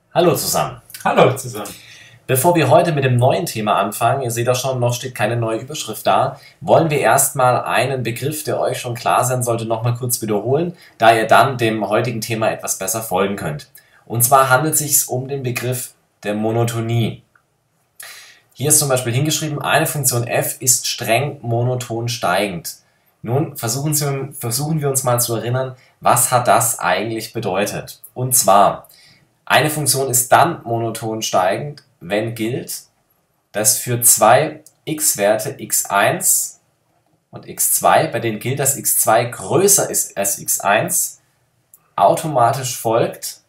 Hallo zusammen. Hallo zusammen. Bevor wir heute mit dem neuen Thema anfangen, ihr seht auch schon, noch steht keine neue Überschrift da, wollen wir erstmal einen Begriff, der euch schon klar sein sollte, nochmal kurz wiederholen, da ihr dann dem heutigen Thema etwas besser folgen könnt. Und zwar handelt es sich um den Begriff der Monotonie. Hier ist zum Beispiel hingeschrieben, eine Funktion f ist streng monoton steigend. Nun versuchen wir uns mal zu erinnern, was hat das eigentlich bedeutet? Und zwar, eine Funktion ist dann monoton steigend, wenn gilt, dass für zwei x-Werte x1 und x2, bei denen gilt, dass x2 größer ist als x1, automatisch folgt,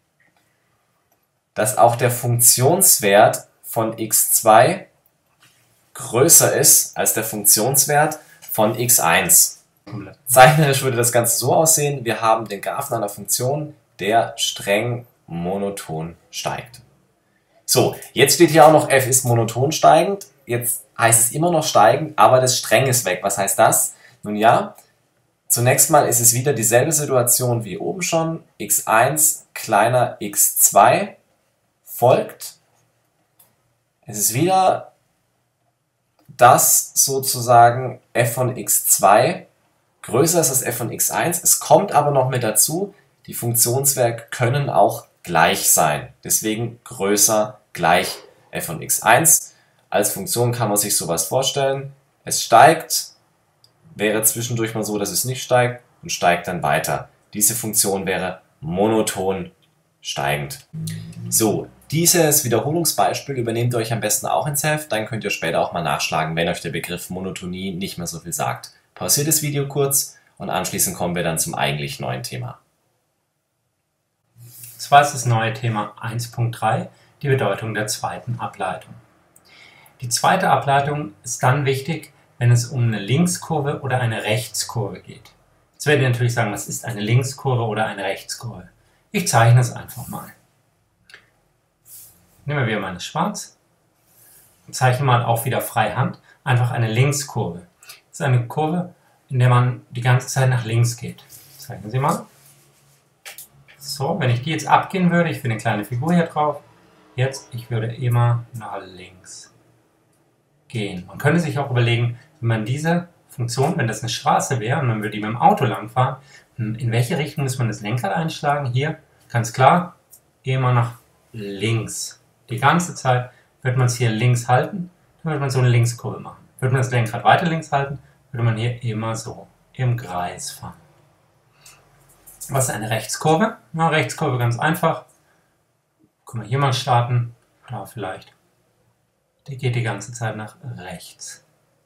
dass auch der Funktionswert von x2 größer ist als der Funktionswert von x1. Zeichnerisch würde das Ganze so aussehen, wir haben den Graphen einer Funktion, der streng monoton steigt. So, jetzt steht hier auch noch f ist monoton steigend. Jetzt heißt es immer noch steigend, aber das Streng ist weg. Was heißt das? Nun ja, zunächst mal ist es wieder dieselbe Situation wie oben schon. x1 kleiner x2 folgt. Es ist wieder das sozusagen f von x2 größer ist als f von x1. Es kommt aber noch mit dazu, die Funktionswerte können auch gleich sein. Deswegen größer gleich f von x1. Als Funktion kann man sich sowas vorstellen. Es steigt, wäre zwischendurch mal so, dass es nicht steigt und steigt dann weiter. Diese Funktion wäre monoton steigend. So, dieses Wiederholungsbeispiel übernehmt ihr euch am besten auch ins Heft, dann könnt ihr später auch mal nachschlagen, wenn euch der Begriff Monotonie nicht mehr so viel sagt. Pausiert das Video kurz und anschließend kommen wir dann zum eigentlich neuen Thema. Zwar ist das neue Thema 1.3, die Bedeutung der zweiten Ableitung. Die zweite Ableitung ist dann wichtig, wenn es um eine Linkskurve oder eine Rechtskurve geht. Jetzt werdet ihr natürlich sagen, was ist eine Linkskurve oder eine Rechtskurve? Ich zeichne es einfach mal. Nehmen wir wieder meine Schwarz und zeichne mal auch wieder freihand einfach eine Linkskurve. Das ist eine Kurve, in der man die ganze Zeit nach links geht. Zeichnen Sie mal. So, wenn ich die jetzt abgehen würde, ich will eine kleine Figur hier drauf, ich würde immer nach links gehen. Man könnte sich auch überlegen, wenn man diese Funktion, wenn das eine Straße wäre und man würde die mit dem Auto langfahren, in welche Richtung muss man das Lenkrad einschlagen? Hier, ganz klar, immer nach links. Die ganze Zeit wird man es hier links halten, dann würde man so eine Linkskurve machen. Würde man das Lenkrad weiter links halten, würde man hier immer so im Kreis fahren. Was ist eine Rechtskurve? Na, Rechtskurve ganz einfach. Können wir hier mal starten. Da vielleicht. Die geht die ganze Zeit nach rechts.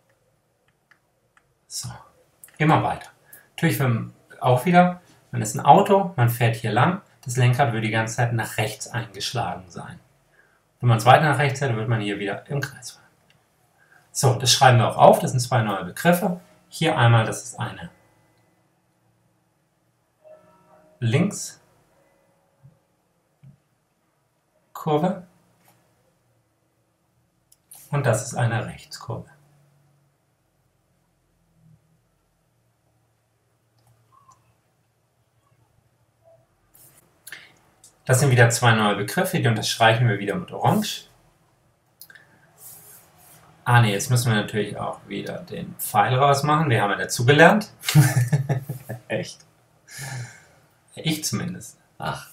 So. Immer weiter. Natürlich auch wieder, man ist ein Auto, man fährt hier lang. Das Lenkrad würde die ganze Zeit nach rechts eingeschlagen sein. Wenn man es weiter nach rechts hätte, würde man hier wieder im Kreis fahren. So, das schreiben wir auch auf. Das sind zwei neue Begriffe. Hier einmal, das ist eine Linkskurve und das ist eine Rechtskurve. Das sind wieder zwei neue Begriffe, die unterstreichen wir wieder mit Orange. Jetzt müssen wir natürlich auch wieder den Pfeil rausmachen. Wir haben ja dazugelernt. Echt? Ich zumindest. Ach.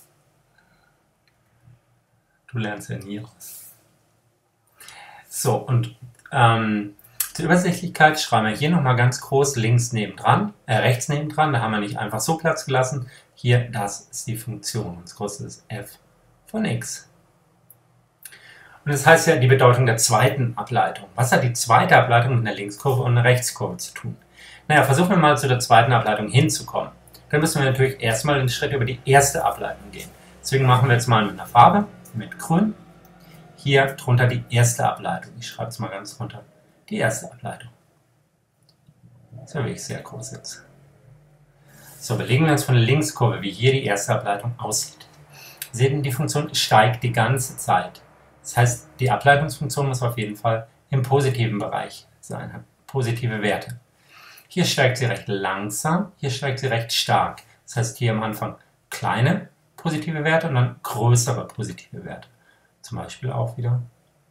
Du lernst ja nie raus. So, und zur Übersichtlichkeit schreiben wir hier nochmal ganz groß rechts nebendran. Da haben wir nicht einfach so Platz gelassen. Hier, das ist die Funktion. Das große ist f von x. Und das heißt ja die Bedeutung der zweiten Ableitung. Was hat die zweite Ableitung mit einer Linkskurve und einer Rechtskurve zu tun? Naja, versuchen wir mal zu der zweiten Ableitung hinzukommen. Dann müssen wir natürlich erstmal den Schritt über die erste Ableitung gehen. Deswegen machen wir jetzt mal mit einer Farbe, mit Grün, hier drunter die erste Ableitung. Ich schreibe es mal ganz runter. Die erste Ableitung. Das ist ja wirklich sehr groß jetzt. So, belegen wir uns von der Linkskurve, wie hier die erste Ableitung aussieht. Sie sehen, die Funktion steigt die ganze Zeit. Das heißt, die Ableitungsfunktion muss auf jeden Fall im positiven Bereich sein, hat positive Werte. Hier steigt sie recht langsam, hier steigt sie recht stark. Das heißt, hier am Anfang kleine positive Werte und dann größere positive Werte. Zum Beispiel auch wieder.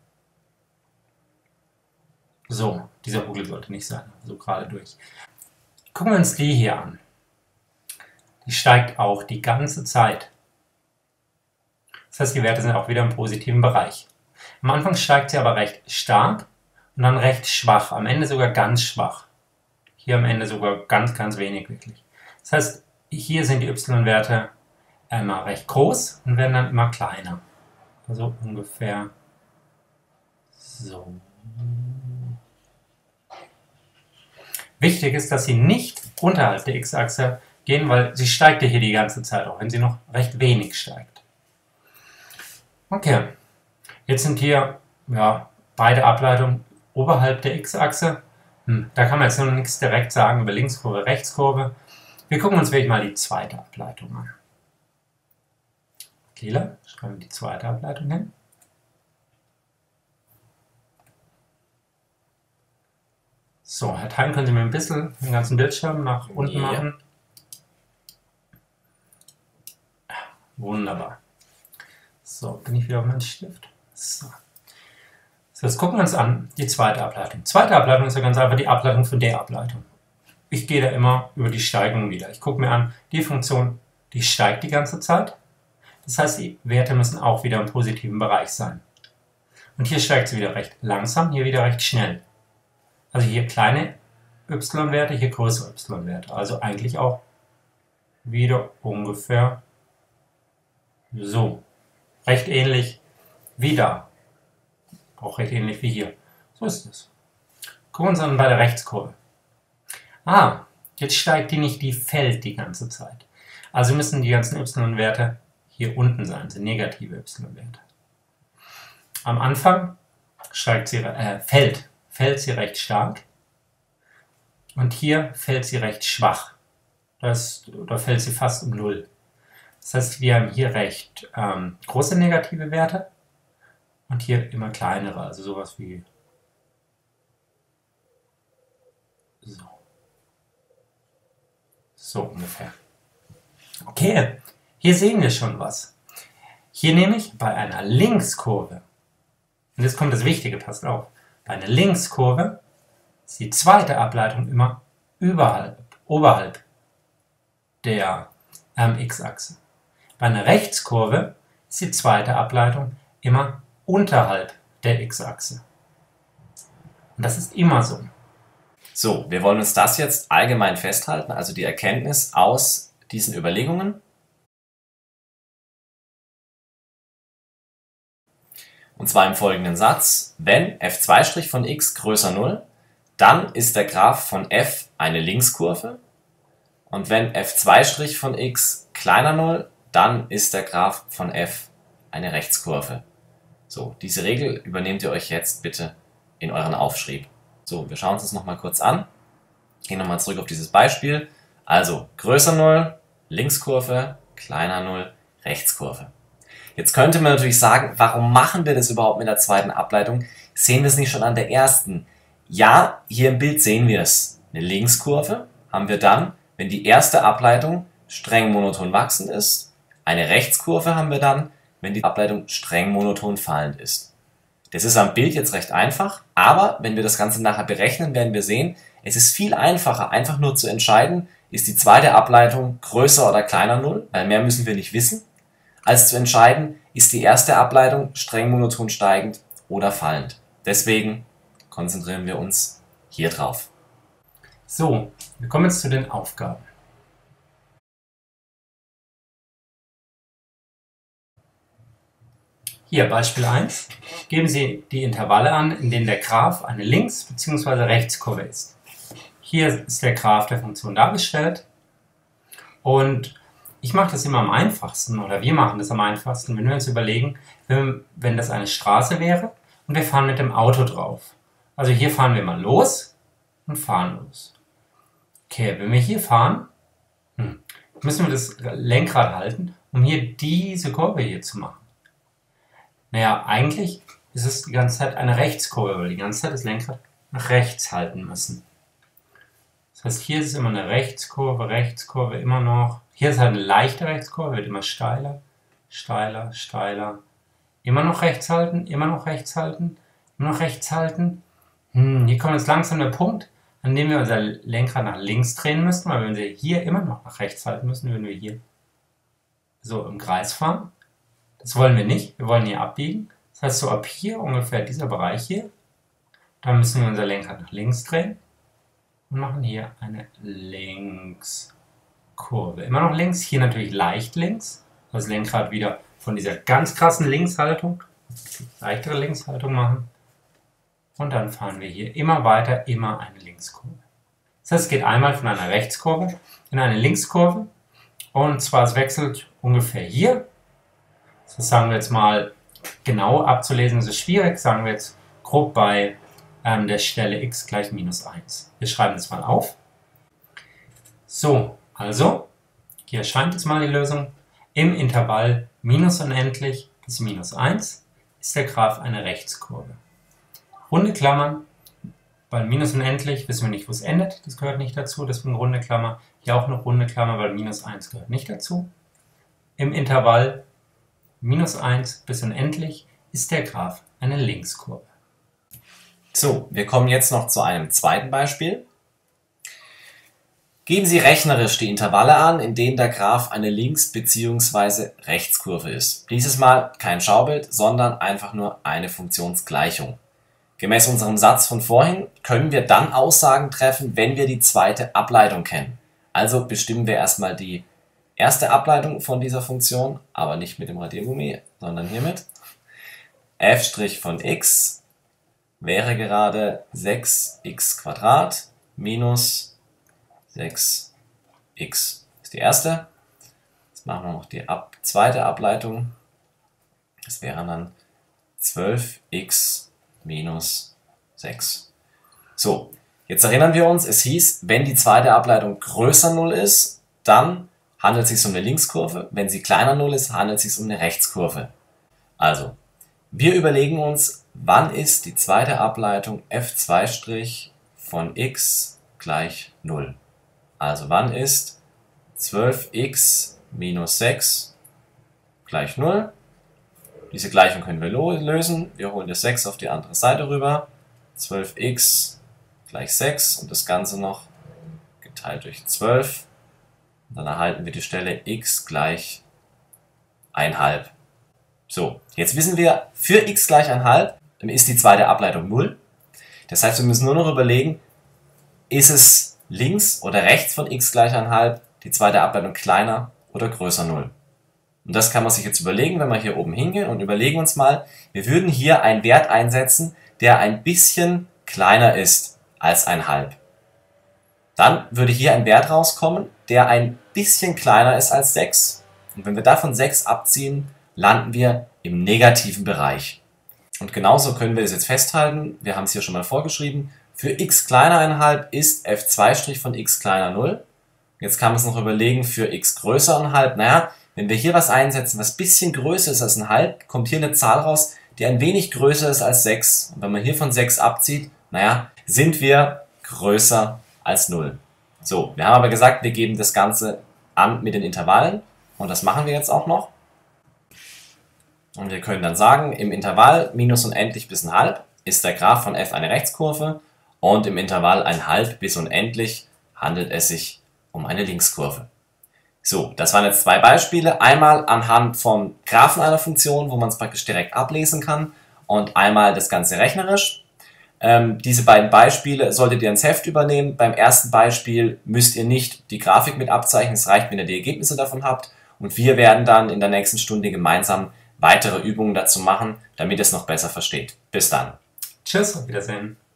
So, dieser Hügel sollte nicht sein, so gerade durch. Gucken wir uns die hier an. Die steigt auch die ganze Zeit. Das heißt, die Werte sind auch wieder im positiven Bereich. Am Anfang steigt sie aber recht stark und dann recht schwach, am Ende sogar ganz schwach. Hier am Ende sogar ganz, ganz wenig wirklich. Das heißt, hier sind die y-Werte immer recht groß und werden dann immer kleiner. Also ungefähr so. Wichtig ist, dass sie nicht unterhalb der x-Achse gehen, weil sie steigt ja hier die ganze Zeit, auch wenn sie noch recht wenig steigt. Okay, jetzt sind hier beide Ableitungen oberhalb der x-Achse. Da kann man jetzt noch nichts direkt sagen über Linkskurve, Rechtskurve. Wir gucken uns wirklich mal die zweite Ableitung an. Lila, schreiben wir die zweite Ableitung hin. So, Herr Thein, können Sie mir ein bisschen den ganzen Bildschirm nach unten machen? Wunderbar. So, bin ich wieder auf meinen Stift. So, jetzt gucken wir uns an die zweite Ableitung. Die zweite Ableitung ist ja ganz einfach die Ableitung von der Ableitung. Ich gehe da immer über die Steigung wieder. Ich gucke mir an, die Funktion, die steigt die ganze Zeit. Das heißt, die Werte müssen auch wieder im positiven Bereich sein. Und hier steigt sie wieder recht langsam, hier wieder recht schnell. Also hier kleine y-Werte, hier größere y-Werte. Also eigentlich auch wieder ungefähr so. Recht ähnlich wie da. Auch recht ähnlich wie hier. So ist es. Gucken wir uns an bei der Rechtskurve. Jetzt steigt die nicht, die fällt die ganze Zeit. Also müssen die ganzen y-Werte hier unten sein, sind negative y-Werte. Am Anfang steigt sie, fällt sie recht stark und hier fällt sie recht schwach. Da fällt sie fast um 0. Das heißt, wir haben hier recht große negative Werte und hier immer kleinere, also sowas wie so. So ungefähr. Okay, hier sehen wir schon was. Hier nämlich bei einer Linkskurve, und jetzt kommt das Wichtige, passt auf, bei einer Linkskurve ist die zweite Ableitung immer oberhalb der x-Achse. Bei einer Rechtskurve ist die zweite Ableitung immer unterhalb der x-Achse. Und das ist immer so. So, wir wollen uns das jetzt allgemein festhalten, also die Erkenntnis aus diesen Überlegungen. Und zwar im folgenden Satz: Wenn f2' von x größer 0, dann ist der Graph von f eine Linkskurve. Und wenn f2' von x kleiner 0, dann ist der Graph von f eine Rechtskurve. So, diese Regel übernehmt ihr euch jetzt bitte in euren Aufschrieb. So, wir schauen uns das nochmal kurz an. Gehen nochmal zurück auf dieses Beispiel. Also größer 0, Linkskurve, kleiner 0, Rechtskurve. Jetzt könnte man natürlich sagen, warum machen wir das überhaupt mit der zweiten Ableitung? Sehen wir es nicht schon an der ersten? Ja, hier im Bild sehen wir es. Eine Linkskurve haben wir dann, wenn die erste Ableitung streng monoton wachsend ist. Eine Rechtskurve haben wir dann, wenn die Ableitung streng monoton fallend ist. Das ist am Bild jetzt recht einfach, aber wenn wir das Ganze nachher berechnen, werden wir sehen, es ist viel einfacher, einfach nur zu entscheiden, ist die zweite Ableitung größer oder kleiner 0, weil mehr müssen wir nicht wissen, als zu entscheiden, ist die erste Ableitung streng monoton steigend oder fallend. Deswegen konzentrieren wir uns hier drauf. So, wir kommen jetzt zu den Aufgaben. Hier Beispiel 1. Geben Sie die Intervalle an, in denen der Graph eine Links- bzw. Rechtskurve ist. Hier ist der Graph der Funktion dargestellt und ich mache das immer am einfachsten, oder wir machen das am einfachsten, wenn wir uns überlegen, wenn das eine Straße wäre und wir fahren mit dem Auto drauf. Also hier fahren wir mal los und fahren los. Okay, wenn wir hier fahren, müssen wir das Lenkrad halten, um hier diese Kurve hier zu machen. Naja, eigentlich ist es die ganze Zeit eine Rechtskurve, weil wir die ganze Zeit das Lenkrad nach rechts halten müssen. Das heißt, hier ist es immer eine Rechtskurve immer noch. Hier ist halt eine leichte Rechtskurve, wird immer steiler, steiler, steiler. Immer noch rechts halten, immer noch rechts halten, immer noch rechts halten. Hier kommt jetzt langsam der Punkt, an dem wir unser Lenkrad nach links drehen müssten, weil wenn wir hier immer noch nach rechts halten müssen, würden wir hier so im Kreis fahren. Das wollen wir nicht, wir wollen hier abbiegen. Das heißt, so ab hier ungefähr dieser Bereich hier, da müssen wir unser Lenkrad nach links drehen und machen hier eine Linkskurve. Immer noch links, hier natürlich leicht links. Das Lenkrad wieder von dieser ganz krassen Linkshaltung, leichtere Linkshaltung machen. Und dann fahren wir hier immer weiter, immer eine Linkskurve. Das heißt, es geht einmal von einer Rechtskurve in eine Linkskurve. Und zwar, es wechselt ungefähr hier. Das sagen wir jetzt mal, genau abzulesen, das ist schwierig. Sagen wir jetzt grob bei der Stelle x gleich minus 1. Wir schreiben das mal auf. So, also, hier erscheint jetzt mal die Lösung. Im Intervall minus unendlich bis minus 1 ist der Graph eine Rechtskurve. Runde Klammern, weil minus unendlich wissen wir nicht, wo es endet. Das gehört nicht dazu, deswegen runde Klammer. Hier auch eine runde Klammer, weil minus 1 gehört nicht dazu. Im Intervall minus 1 bis unendlich ist der Graph eine Linkskurve. So, wir kommen jetzt noch zu einem zweiten Beispiel. Geben Sie rechnerisch die Intervalle an, in denen der Graph eine Links- bzw. Rechtskurve ist. Dieses Mal kein Schaubild, sondern einfach nur eine Funktionsgleichung. Gemäß unserem Satz von vorhin können wir dann Aussagen treffen, wenn wir die zweite Ableitung kennen. Also bestimmen wir erstmal die erste Ableitung von dieser Funktion, aber nicht mit dem Radiergummi, sondern hiermit. f' von x wäre gerade 6x² minus 6x. Ist die erste. Jetzt machen wir noch die zweite Ableitung. Das wäre dann 12x minus 6. So, jetzt erinnern wir uns, es hieß, wenn die zweite Ableitung größer 0 ist, dann handelt es sich um eine Linkskurve. Wenn sie kleiner 0 ist, handelt es sich um eine Rechtskurve. Also, wir überlegen uns, wann ist die zweite Ableitung f2' von x gleich 0. Also wann ist 12x minus 6 gleich 0. Diese Gleichung können wir lösen. Wir holen das 6 auf die andere Seite rüber. 12x gleich 6 und das Ganze noch geteilt durch 12. Und dann erhalten wir die Stelle x gleich 1,5. So, jetzt wissen wir, für x gleich 1,5 ist die zweite Ableitung 0. Das heißt, wir müssen nur noch überlegen, ist es links oder rechts von x gleich 1,5 die zweite Ableitung kleiner oder größer 0. Und das kann man sich jetzt überlegen, wenn wir hier oben hingehen und überlegen uns mal, wir würden hier einen Wert einsetzen, der ein bisschen kleiner ist als 1,5. Dann würde hier ein Wert rauskommen, der ein bisschen kleiner ist als 6. Und wenn wir davon 6 abziehen, landen wir im negativen Bereich. Und genauso können wir das jetzt festhalten. Wir haben es hier schon mal vorgeschrieben. Für x kleiner 1,5 ist f2' von x kleiner 0. Jetzt kann man es noch überlegen, für x größer 1,5. Naja, wenn wir hier was einsetzen, was ein bisschen größer ist als 1,5, kommt hier eine Zahl raus, die ein wenig größer ist als 6. Und wenn man hier von 6 abzieht, naja, sind wir größer als 0. So, wir haben aber gesagt, wir geben das Ganze an mit den Intervallen. Und das machen wir jetzt auch noch. Und wir können dann sagen, im Intervall minus unendlich bis 1,5 ist der Graph von f eine Rechtskurve und im Intervall 1,5 bis unendlich handelt es sich um eine Linkskurve. So, das waren jetzt zwei Beispiele. Einmal anhand vom Graphen einer Funktion, wo man es praktisch direkt ablesen kann, und einmal das Ganze rechnerisch. Diese beiden Beispiele solltet ihr ins Heft übernehmen. Beim ersten Beispiel müsst ihr nicht die Grafik mit abzeichnen, es reicht, wenn ihr die Ergebnisse davon habt. Und wir werden dann in der nächsten Stunde gemeinsam weitere Übungen dazu machen, damit ihr es noch besser versteht. Bis dann. Tschüss, auf Wiedersehen.